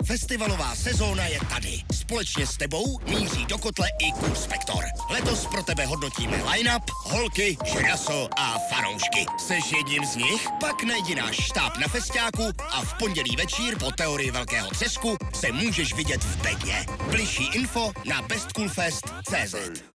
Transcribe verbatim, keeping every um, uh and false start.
Festivalová sezóna je tady. Společně s tebou míří do kotle i Kurspektor. Letos pro tebe hodnotíme line-up, holky, žraso a fanoušky. Seš jedním z nich? Pak najdi náš štáb na festiáku a v pondělí večír po teorii Velkého třesku se můžeš vidět v bedně. Bližší info na bestcoolfest tečka cé zet.